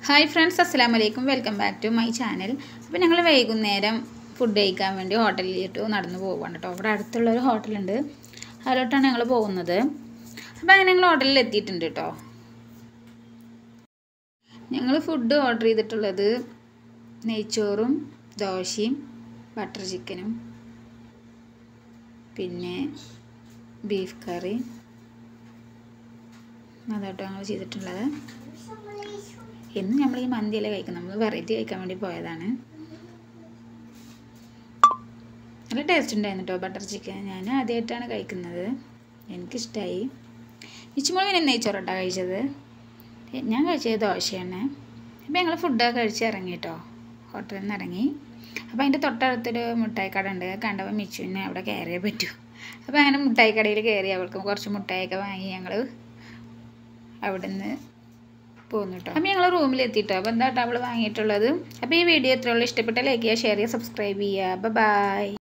Hi friends, അസ്സലാമു അലൈക്കും. Welcome back to my channel. അപ്പോൾ ഞങ്ങൾ വൈകുന്നേരം ഫുഡ് കഴിക്കാൻ വേണ്ടി ഹോട്ടലിലേക്ക് നടന്നു പോവുകയാണ് കേട്ടോ. അവിടെ അടുത്തുള്ളൊരു ഹോട്ടലുണ്ട്, അതിലോട്ടാണ് ഞങ്ങൾ പോകുന്നത്. അപ്പോൾ അങ്ങനെ ഞങ്ങൾ ഹോട്ടലിൽ എത്തിയിട്ടുണ്ട് കേട്ടോ. ഞങ്ങൾ ഫുഡ് ഓർഡർ ചെയ്തിട്ടുള്ളത് നെയ്ച്ചോറും ദോശയും ബട്ടർ ചിക്കനും പിന്നെ ബീഫ് കറി അതാട്ടോ ഞങ്ങൾ ചെയ്തിട്ടുള്ളത്. ഇന്ന് നമ്മൾ ഈ മന്തിയല്ലേ കഴിക്കുന്നത്, നമ്മൾ വെറൈറ്റി കഴിക്കാൻ വേണ്ടി പോയതാണ്. നല്ല ടേസ്റ്റ് ഉണ്ടായിരുന്നു കേട്ടോ ബട്ടർ ചിക്കൻ. ഞാൻ ആദ്യമായിട്ടാണ് കഴിക്കുന്നത്, എനിക്കിഷ്ടമായി. ഇച്ചുമ്പോൾ പിന്നെ നെയ്ച്ചോറട്ടാണ് കഴിച്ചത്, ഞാൻ കഴിച്ചത് ദോശയാണ്. അപ്പോൾ ഞങ്ങൾ ഫുഡൊക്കെ കഴിച്ച് ഇറങ്ങി കേട്ടോ, ഹോട്ടലിൽ നിന്ന് ഇറങ്ങി. അപ്പോൾ അതിൻ്റെ തൊട്ടടുത്തൊരു മിഠായിക്കട ഉണ്ട്, കണ്ടപ്പോൾ മിച്ചുവിനെ അവിടെ കയറിയേ പറ്റൂ. അപ്പോൾ അങ്ങനെ മിഠായിക്കടയിൽ കയറി അവൾക്ക് കുറച്ച് മിഠായിയൊക്കെ വാങ്ങി ഞങ്ങൾ അവിടെ നിന്ന് പോന്നു കേട്ടോ. അപ്പോൾ ഞങ്ങൾ റൂമിലെത്തിയിട്ടോ. അപ്പോൾ എന്താ കേട്ടോ അവൾ വാങ്ങിയിട്ടുള്ളത്. അപ്പോൾ ഈ വീഡിയോ എത്രയുള്ളൂ, ഇഷ്ടപ്പെട്ട ലൈക്ക് ചെയ്യുക, ഷെയർ ചെയ്യുക, സബ്സ്ക്രൈബ് ചെയ്യുക. ബൈ.